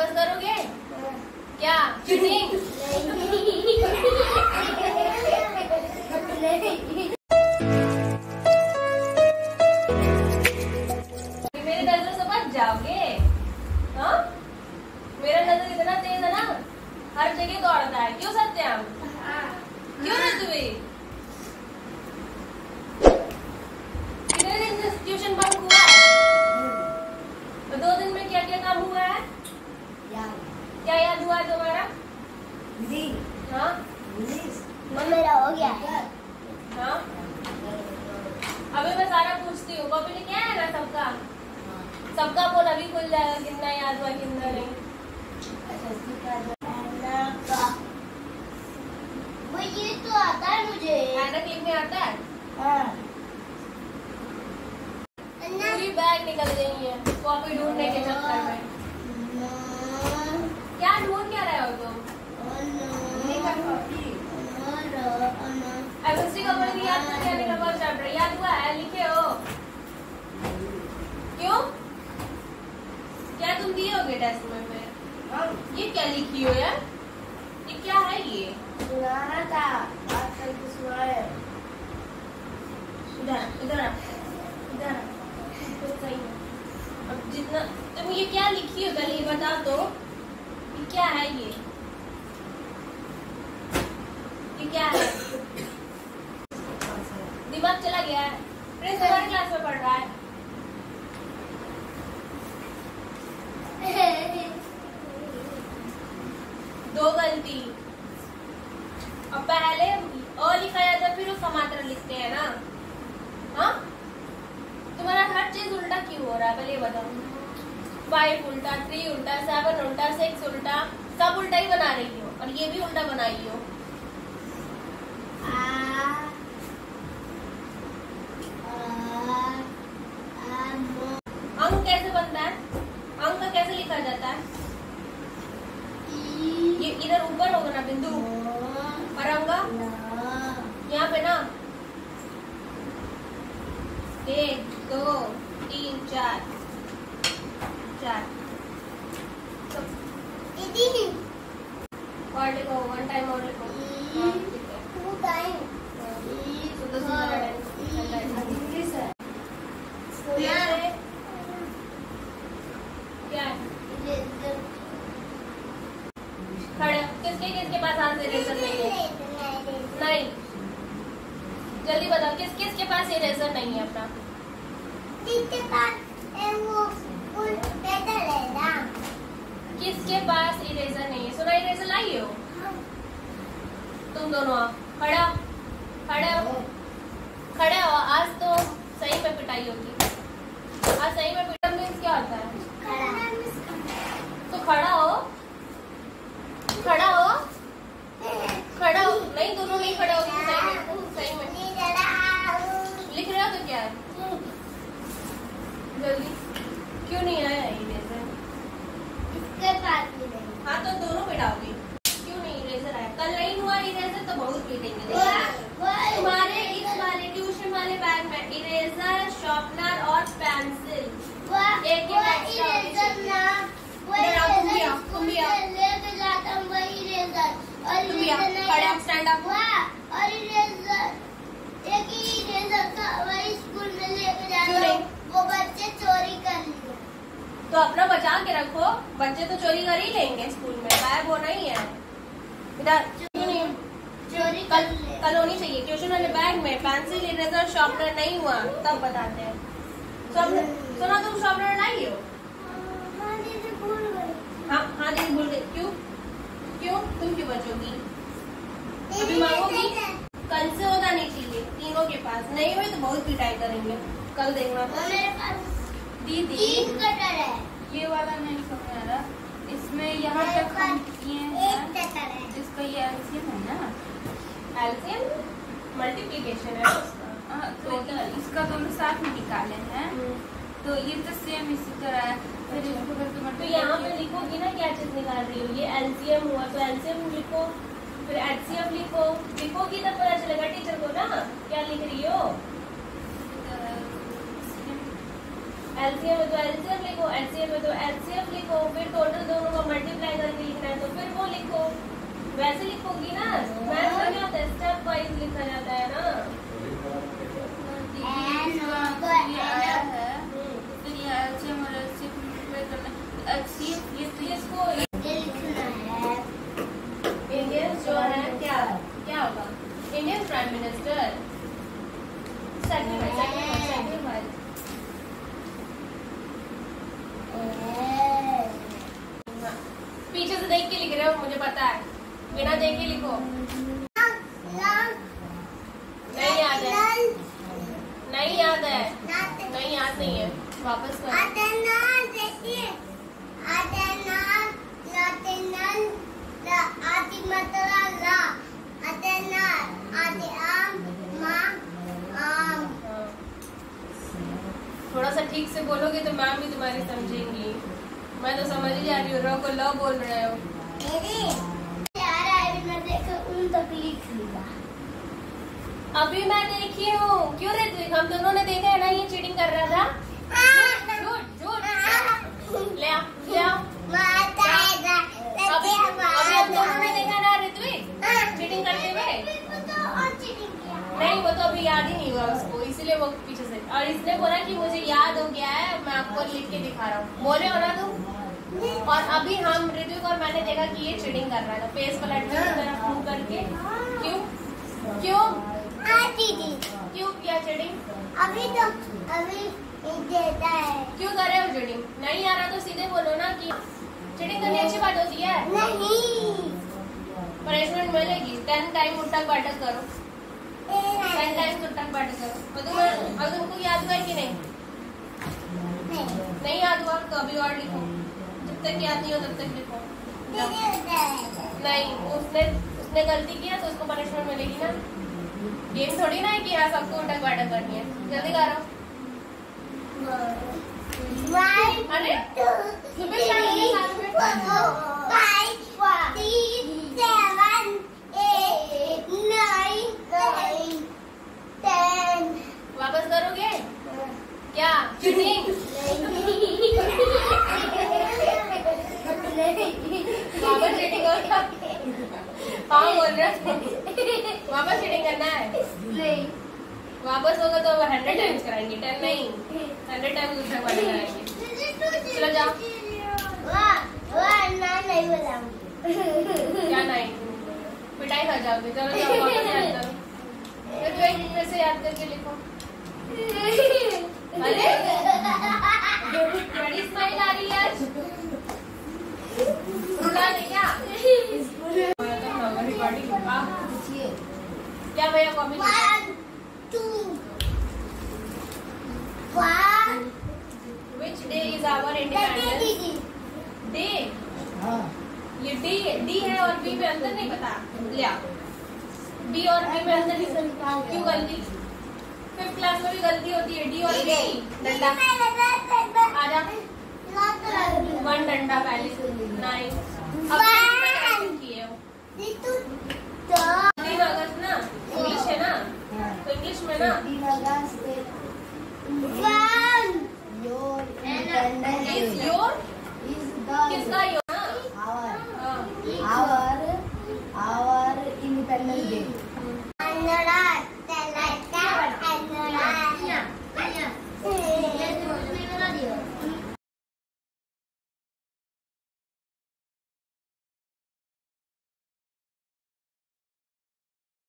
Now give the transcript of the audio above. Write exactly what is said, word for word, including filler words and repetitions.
Dance करोगे? क्या cheating? मेरी नजर से बच जाओगे? हाँ, मेरा नजर इतना तेज है ना, हर जगह दौड़ता है। क्यों सत्यम? क्यों ऋतुवी? कितने दिन से ट्यूशन बंद हुआ है? तो दो दिन में क्या क्या काम हुआ है? याद। क्या याद हुआ है तुम्हारा? हाँ, मेरा हो गया है। हाँ, अभी मैं सारा पूछती हूँ। कॉपी लेके आया ना सबका? सबका बोल अभी खुल जाएगा कितना याद हुआ कितना नहीं। वो ये तो आता है मुझे। ऐनक लिखने आता है? हाँ। पूरी बैग निकल गई है कॉपी ढूंढने के चक्कर में। क्या ढूंढ क्या रहे हो तुम? एमएससी का पढ़ याद करके आने का बहुत चैप्टर याद हुआ है? लिखे हो? क्यों? क्या तुम दिए होगे टेस्ट में फिर? ये क्या लिखी हो यार? ये क्या है ये? सुनाना था। आजकल तो सुनाए। इधर इधर इधर तो सही है। अब जितना तुम ये क्या लिखी हो पहले ये बता दो। ये क्या है ये? ये क्या है? दिमाग चला गया है? प्रिंस हमारे क्लास में पढ़ रहा है। दो गलती। अब पहले अ लिखा जाता है फिर उसका मात्रा लिखते हैं ना? हाँ, तुम्हारा हर चीज उल्टा क्यों हो रहा है पहले बताओ। फाइव उल्टा, थ्री उल्टा, सेवन उल्टा, सिक्स उल्टा, सब उल्टा ही बना रही हो और ये भी उल्टा बनाई हो। अंक कैसे बनता है? अंक कैसे लिखा जाता है? ये इधर ऊपर होगा ना बिंदु और अंक यहाँ पे ना। एक दो तीन चार चार और लिखो वन टाइम और लिखो। हाँ, ठीक है। Two time. सुंदर सुंदर इंग्लिश है। क्या है? खड़े किसके किसके पास हाथ से इरेजर नहीं है? नहीं, जल्दी बताओ किस किस के पास इरेजर नहीं है अपना? किसके पास है वो फुल पेडल है ना? किसके पास इरेजर नहीं है? सुना इरेजर लाई हो? तुम दोनों आओ, खड़ा खड़े हो, खड़े हो। आज तो सही में पिटाई होगी। आज सही में पिटाई मीन्स क्या होता है? तो खड़ा हो, खड़ा हो, खड़ा हो। नहीं, दोनों नहीं खड़ा हो। सही में सही में लिख रहे हो तो क्या है? जल्दी क्यों नहीं आया इरेजर? इसके पास भी नहीं। हाँ तो दोनों पिटाओगी। क्यों नहीं इरेजर आया? कल नहीं हुआ इरेजर तो बहुत पीटेंगे। तुम्हारे इस वाले ट्यूशन वाले बैग में इरेजर, शार्पनर और पेंसिल एक इरेजर ना तुम भी आओ। लेके जाता हूँ वही इरेजर और तुम भी आओ, खड़े हो, स्टैंड अप। और इरेजर एक ही इरेजर का वही स्कूल में लेके जाता क्यों नहीं? हूँ, वो बच्चे चोरी कर लिए। तो अपना बचा के रखो, बच्चे तो चोरी कर ही लेंगे स्कूल में, गायब होना ही है। इधर क्यों नहीं? चोरी कल कर लिए। कल होनी चाहिए ट्यूशन वाले बैग में पेंसिल, इरेजर, शार्पनर नहीं हुआ तब बताते हैं। सुना तुम शार्पनर लाई हो? हाँ दीदी भूल गई। हाँ हाँ दीदी भूल गई। क्यों क्यों तुम क्यों बचोगी? अभी मांगोगी? कल से होना नहीं चाहिए तीनों के पास। नहीं हुई तो बहुत पिटाई करेंगे कल, देखना। मेरे पास दीदी तीन कटर है। ये वाला नहीं समझ आ रहा। इसमें यहाँ तक हम किए एक हैं। कटर है। इसका ये एलसीएम है ना? एलसीएम मल्टीप्लिकेशन है उसका। हाँ, तो इसका दोनों साथ में निकाले हैं तो ये तो सेम इसी तरह है। फिर इसको अगर तुम तो यहाँ पे लिखोगी ना क्या चीज निकाल रही हो। ये एलसीएम हुआ तो एलसीएम लिखो, फिर एचसीएफ लिखो। लिखोगी तब पता चलेगा टीचर को ना क्या लिख रही हो। एलसीएम है तो एलसीएम लिखो, एचसीएफ है तो एचसीएफ लिखो, फिर टोटल दोनों का मल्टी वैसे लिखोगी ना, मैथ में क्या होता है स्टेप वाइज लिखा जाता है ना। इंडियन जो है क्या क्या होगा? Indian prime minister second second second wise. पीछे से देख के लिख रहे हो, मुझे पता है, बिना देख के लिखो। नहीं याद है, नहीं याद है, नहीं याद नहीं है, वापस करो। थोड़ा सा ठीक से बोलोगे तो मैम भी तुम्हारी समझेंगी। मैं तो समझ ही जा रही हूँ, रो को ल बोल रहे हो। अभी मैं देखी हूँ, क्यों ऋत्विक? हम दोनों ने देखा है ना, ये चीटिंग कर रहा था। झूठ झूठ ले आ, ले आ। अभी अभी हम दोनों ने देखा ना ऋत्विक चीटिंग करते हुए। नहीं, वो तो अभी याद ही नहीं हुआ उसको, इसीलिए वो पीछे से। और इसने बोला कि मुझे याद हो गया है, मैं आपको लिख के दिखा रहा हूँ। बोले हो ना तुम? और अभी हम ऋत्विक और मैंने देखा कि ये चीटिंग कर रहा था, फेस पलट के तरफ मुंह करके। क्यों क्यों क्यों किया चीटिंग? अभी तो अभी देता है। क्यों कर रहे हो चीटिंग? नहीं आ रहा तो सीधे बोलो ना कि चीटिंग करनी अच्छी बात होती है। नहीं, पनिशमेंट मिलेगी। टेन टाइम उठक बैठक करो, टेन टाइम उठक बैठक करो। और तुम्हें और तुमको याद हुआ है कि नहीं? नहीं याद हुआ तो अभी और लिखो, जब तक याद नहीं हो तब तक लिखो। नहीं, उसने उसने गलती किया तो उसको पनिशमेंट मिलेगी ना। गेम थोड़ी ना है कि यहाँ सबको उठक बैठक करनी है। जल्दी करो। अरे सुबह क्या लोगे साथ में? वापस करोगे क्या चीटिंग? वापस चीटिंग होगा? हाँ बोल रहे हो, वापस चीटिंग करना है? नहीं, वापस होगा तो हंड्रेड टाइम्स कराएंगे, टेन नहीं, हंड्रेड टाइम्स उठक बैठक कराएंगे। चलो जाओ। नहीं बोला क्या नहीं? पिटाई खा जाओगे। चलो जाओ, वापस याद करो। तो एक फिर से याद करके लिखो। अरे बड़ी स्माइल आ रही है आज। रुला नहीं क्या? क्या भैया copy? Which day is our independence day? ये डी डी है और बी में अंतर नहीं पता। ले आ, डी और बी में अंतर नहीं। क्यों गलती? फिफ्थ क्लास में भी गलती होती है। डी और बी की डंडा आजा, वन डंडा पहले। नाइन किए हो। तीन अगस्त ना, इंग्लिश है ना, तो इंग्लिश में ना is your